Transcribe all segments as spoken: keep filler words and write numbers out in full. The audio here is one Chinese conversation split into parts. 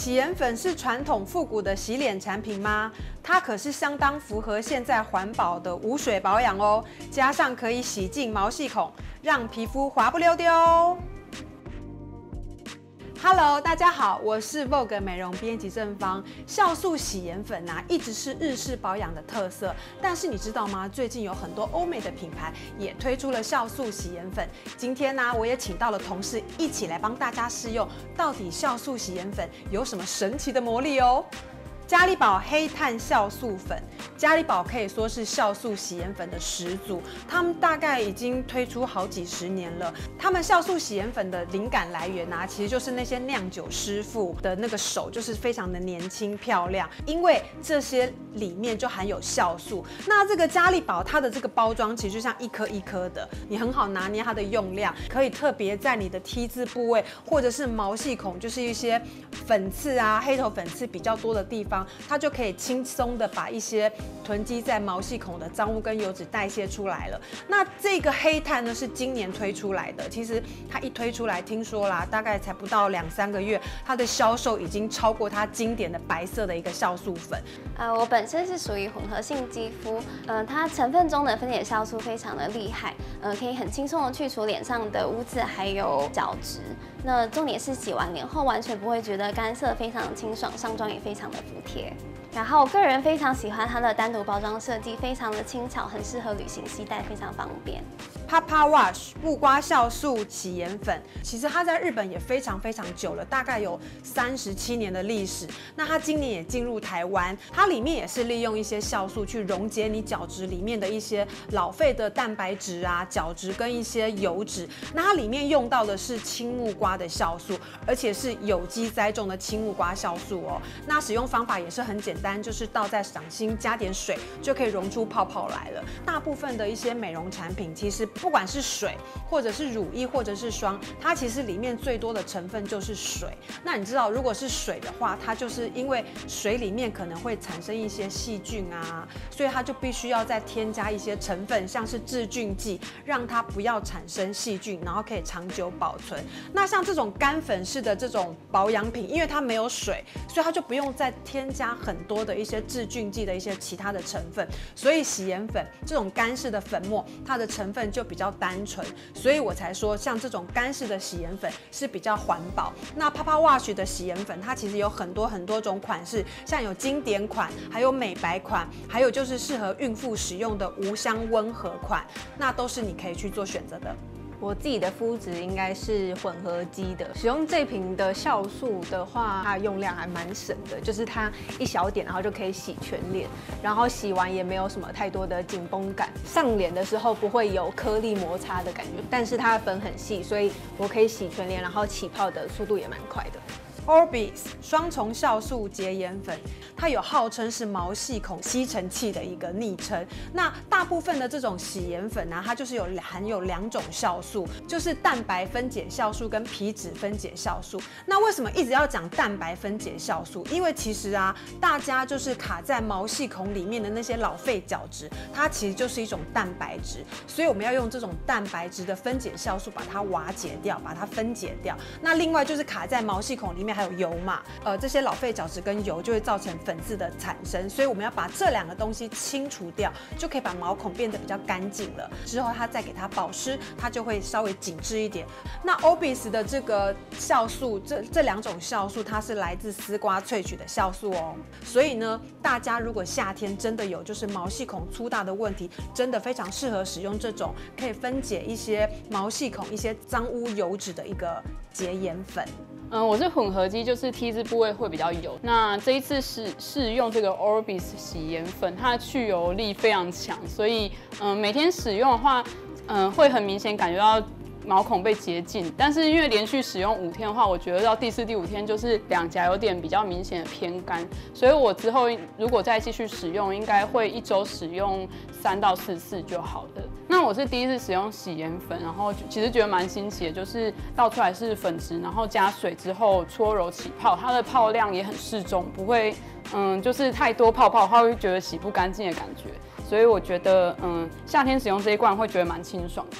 洗颜粉是传统复古的洗脸产品吗？它可是相当符合现在环保的无水保养哦，加上可以洗净毛细孔，让皮肤滑不溜丢。Hello， 大家好，我是 Vogue 美容编辑正芳。酵素洗颜粉啊，一直是日式保养的特色。但是你知道吗？最近有很多欧美的品牌也推出了酵素洗颜粉。今天呢，我也请到了同事一起来帮大家试用，到底酵素洗颜粉有什么神奇的魔力哦？嘉利宝黑碳酵素粉，嘉利宝可以说是酵素洗颜粉的始祖，他们大概已经推出好几十年了。他们酵素洗颜粉的灵感来源啊，其实就是那些酿酒师傅的那个手，就是非常的年轻漂亮，因为这些里面就含有酵素。那这个嘉利宝它的这个包装其实就像一颗一颗的，你很好拿捏它的用量，可以特别在你的 T 字部位或者是毛细孔，就是一些粉刺啊、黑头粉刺比较多的地方。它就可以轻松的把一些囤积在毛细孔的脏污跟油脂代谢出来了。那这个黑碳呢是今年推出来的，其实它一推出来，听说啦，大概才不到两三个月，它的销售已经超过它经典的白色的一个酵素粉。 呃，我本身是属于混合性肌肤，呃，它成分中的分解酵素非常的厉害，呃，可以很轻松的去除脸上的污渍还有角质。那重点是洗完脸后完全不会觉得干涩，非常清爽，上妆也非常的服帖。然后我个人非常喜欢它的单独包装设计，非常的轻巧，很适合旅行携带，非常方便。 Papa Wash 木瓜酵素洗颜粉，其实它在日本也非常非常久了，大概有三十七年的历史。那它今年也进入台湾，它里面也是利用一些酵素去溶解你角质里面的一些老废的蛋白质啊、角质跟一些油脂。那它里面用到的是青木瓜的酵素，而且是有机栽种的青木瓜酵素哦。那使用方法也是很简单，就是倒在掌心加点水就可以溶出泡泡来了。大部分的一些美容产品，其实不管是水或者是乳液或者是霜，它其实里面最多的成分就是水。那你知道，如果是水的话，它就是因为水里面可能会产生一些细菌啊，所以它就必须要再添加一些成分，像是致菌剂，让它不要产生细菌，然后可以长久保存。那像这种干粉式的这种保养品，因为它没有水，所以它就不用再添加很多的一些致菌剂的一些其他的成分，所以洗颜粉这种干式的粉末，它的成分就比较单纯，所以我才说像这种干式的洗颜粉是比较环保。那 Papa Wash 的洗颜粉，它其实有很多很多种款式，像有经典款，还有美白款，还有就是适合孕妇使用的无香温和款，那都是你可以去做选择的。 我自己的肤质应该是混合肌的，使用这瓶的酵素的话，它用量还蛮省的，就是它一小点，然后就可以洗全脸，然后洗完也没有什么太多的紧绷感，上脸的时候不会有颗粒摩擦的感觉，但是它的粉很细，所以我可以洗全脸，然后起泡的速度也蛮快的。 Orbis 双重酵素洁颜粉，它有号称是毛细孔吸尘器的一个昵称。那大部分的这种洗颜粉呢、啊，它就是有含有两种酵素，就是蛋白分解酵素跟皮脂分解酵素。那为什么一直要讲蛋白分解酵素？因为其实啊，大家就是卡在毛细孔里面的那些老废角质，它其实就是一种蛋白质，所以我们要用这种蛋白质的分解酵素把它瓦解掉，把它分解掉。那另外就是卡在毛细孔里面。还有油嘛，呃，这些老废角质跟油就会造成粉刺的产生，所以我们要把这两个东西清除掉，就可以把毛孔变得比较干净了。之后它再给它保湿，它就会稍微紧致一点。那 Orbis 的这个酵素，这这两种酵素，它是来自丝瓜萃取的酵素哦。所以呢，大家如果夏天真的有就是毛细孔粗大的问题，真的非常适合使用这种可以分解一些毛细孔一些脏污油脂的一个洁颜粉。 嗯，我是混合肌，就是 T 字部位会比较油。那这一次试试用这个 Orbis 洗颜粉，它的去油力非常强，所以嗯，每天使用的话，嗯，会很明显感觉到毛孔被洁净。但是因为连续使用五天的话，我觉得到第四、第五天就是两颊有点比较明显的偏干，所以我之后如果再继续使用，应该会一周使用三到四次就好了。那我是第一次使用洗颜粉，然后其实觉得蛮新奇的，就是倒出来是粉质，然后加水之后搓揉起泡，它的泡量也很适中，不会嗯就是太多泡泡的话会觉得洗不干净的感觉，所以我觉得嗯夏天使用这一罐会觉得蛮清爽的。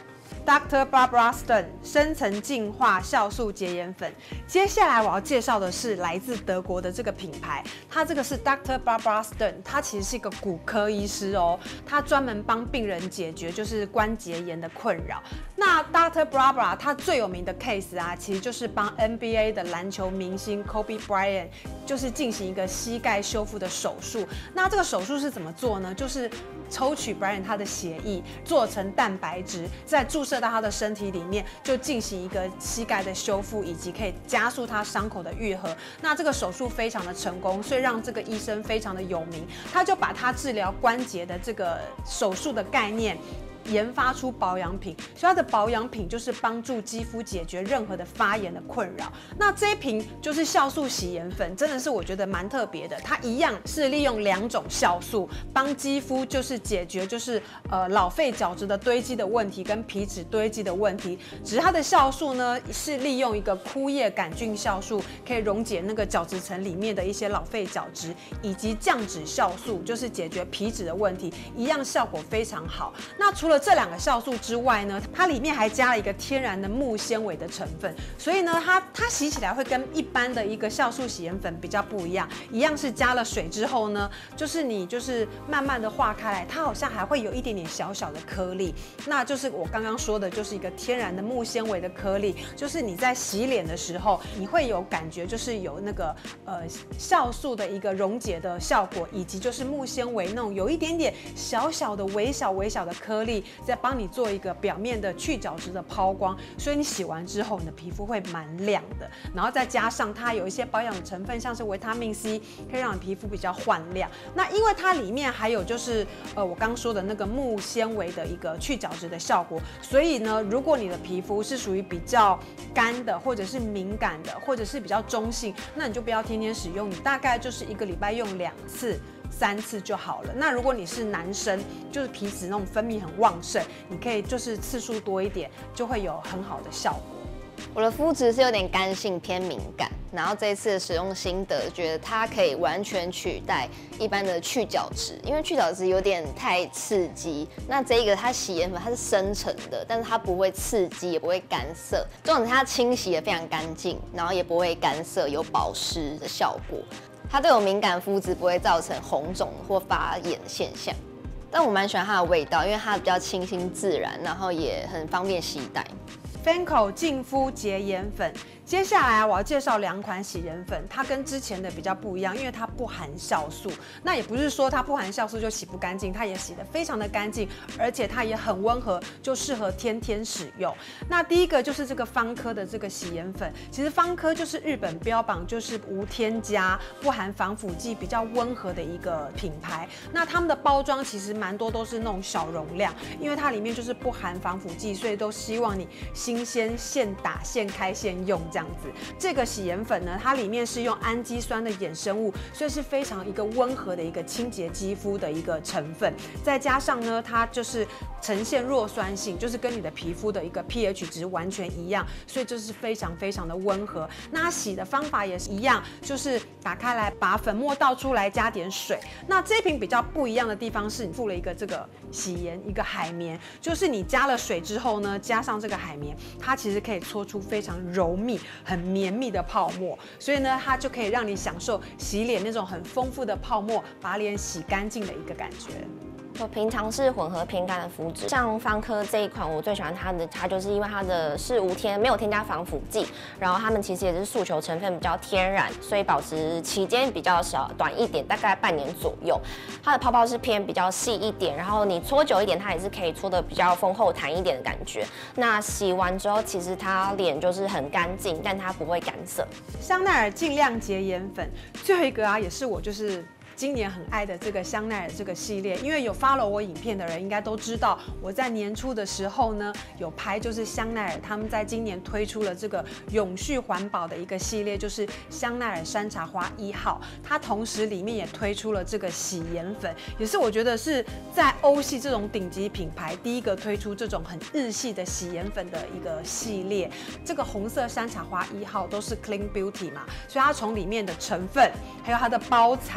Doctor Barbara Sturm 深层净化酵素洁颜粉。接下来我要介绍的是来自德国的这个品牌，它这个是 Doctor Barbara Sturm， 它其实是一个骨科医师哦，他专门帮病人解决就是关节炎的困扰。那 Doctor Barbara 他最有名的 case 啊，其实就是帮 N B A 的篮球明星 Kobe Bryant 就是进行一个膝盖修复的手术。那这个手术是怎么做呢？就是抽取 Bryant 他的血液，做成蛋白质，再注射到他的身体里面，就进行一个膝盖的修复，以及可以加速他伤口的愈合。那这个手术非常的成功，所以让这个医生非常的有名。他就把他治疗关节的这个手术的概念研发出保养品，所以它的保养品就是帮助肌肤解决任何的发炎的困扰。那这一瓶就是酵素洗颜粉，真的是我觉得蛮特别的。它一样是利用两种酵素帮肌肤就是解决就是呃老废角质的堆积的问题跟皮脂堆积的问题，只是它的酵素呢是利用一个枯叶杆菌酵素，可以溶解那个角质层里面的一些老废角质，以及降脂酵素就是解决皮脂的问题，一样效果非常好。那除了除了这两个酵素之外呢，它里面还加了一个天然的木纤维的成分，所以呢，它它洗起来会跟一般的一个酵素洗颜粉比较不一样，一样是加了水之后呢，就是你就是慢慢的化开来，它好像还会有一点点小小的颗粒，那就是我刚刚说的，就是一个天然的木纤维的颗粒，就是你在洗脸的时候，你会有感觉，就是有那个呃酵素的一个溶解的效果，以及就是木纤维那种有一点点小小的微小微小的颗粒。再帮你做一个表面的去角质的抛光，所以你洗完之后，你的皮肤会蛮亮的。然后再加上它有一些保养成分，像是维他命 C， 可以让你皮肤比较焕亮。那因为它里面还有就是呃我刚说的那个木纤维的一个去角质的效果，所以呢，如果你的皮肤是属于比较干的，或者是敏感的，或者是比较中性，那你就不要天天使用，你大概就是一个礼拜用两次。三次就好了。那如果你是男生，就是皮脂那种分泌很旺盛，你可以就是次数多一点，就会有很好的效果。 我的肤质是有点干性偏敏感，然后这一次的使用心得，觉得它可以完全取代一般的去角质，因为去角质有点太刺激。那这一个它洗颜粉它是深层的，但是它不会刺激，也不会干涩，重点是它清洗的非常干净，然后也不会干涩，有保湿的效果。它对我敏感肤质不会造成红肿或发炎现象，但我蛮喜欢它的味道，因为它比较清新自然，然后也很方便携带。 Fancl 净肤洁颜粉，接下来我要介绍两款洗颜粉，它跟之前的比较不一样，因为它不含酵素。那也不是说它不含酵素就洗不干净，它也洗得非常的干净，而且它也很温和，就适合天天使用。那第一个就是这个芳科的这个洗颜粉，其实芳科就是日本标榜就是无添加、不含防腐剂、比较温和的一个品牌。那他们的包装其实蛮多都是那种小容量，因为它里面就是不含防腐剂，所以都希望你新鲜现打现开现用这样子。这个洗颜粉呢，它里面是用氨基酸的衍生物，所以是非常一个温和的一个清洁肌肤的一个成分。再加上呢，它就是呈现弱酸性，就是跟你的皮肤的一个 pH 值完全一样，所以就是非常非常的温和。那它洗的方法也是一样，就是打开来把粉末倒出来，加点水。那这一瓶比较不一样的地方是，你附了一个这个洗颜一个海绵，就是你加了水之后呢，加上这个海绵，它其实可以搓出非常柔密、很绵密的泡沫，所以呢，它就可以让你享受洗脸那种很丰富的泡沫，把脸洗干净的一个感觉。 我平常是混合偏干的肤质，像芳科这一款，我最喜欢它的，它就是因为它的是无添没有添加防腐剂，然后它们其实也是诉求成分比较天然，所以保持期间比较小短一点，大概半年左右。它的泡泡是偏比较细一点，然后你搓久一点，它也是可以搓的比较丰厚弹一点的感觉。那洗完之后，其实它脸就是很干净，但它不会干涩。 香奈儿净亮洁颜粉，最后一个啊，也是我就是今年很爱的这个香奈儿这个系列，因为有 follow 我影片的人应该都知道，我在年初的时候呢有拍，就是香奈儿他们在今年推出了这个永续环保的一个系列，就是香奈儿山茶花一号，它同时里面也推出了这个洗颜粉，也是我觉得是在欧系这种顶级品牌第一个推出这种很日系的洗颜粉的一个系列。这个红色山茶花一号都是 Clean Beauty 嘛，所以它从里面的成分还有它的包材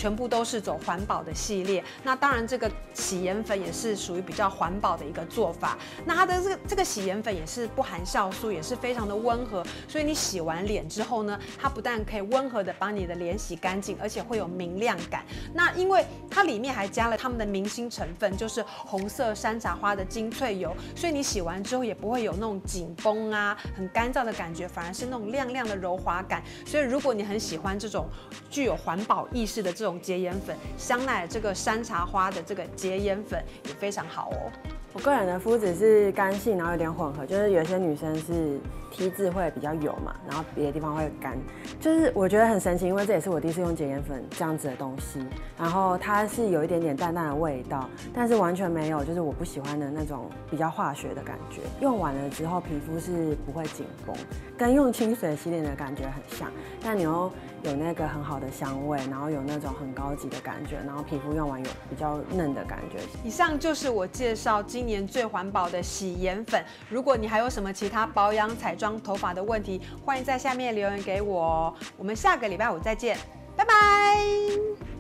全部都是走环保的系列。那当然，这个洗颜粉也是属于比较环保的一个做法。那它的这个这个洗颜粉也是不含酵素，也是非常的温和，所以你洗完脸之后呢，它不但可以温和的把你的脸洗干净，而且会有明亮感。那因为它里面还加了他们的明星成分，就是红色山茶花的精粹油，所以你洗完之后也不会有那种紧绷啊、很干燥的感觉，反而是那种亮亮的柔滑感。所以如果你很喜欢这种具有环保意识的这种洁颜粉，香奈儿这个山茶花的这个洁颜粉也非常好哦。 我个人的肤质是干性，然后有点混合，就是有些女生是 T 字会比较油嘛，然后别的地方会干，就是我觉得很神奇，因为这也是我第一次用洁颜粉这样子的东西，然后它是有一点点淡淡的味道，但是完全没有就是我不喜欢的那种比较化学的感觉。用完了之后皮肤是不会紧绷，跟用清水洗脸的感觉很像，但你又有那个很好的香味，然后有那种很高级的感觉，然后皮肤用完有比较嫩的感觉。 以上就是我介绍今年最环保的洗颜粉。如果你还有什么其他保养、彩妆、头发的问题，欢迎在下面留言给我哦。我们下个礼拜五再见，拜拜。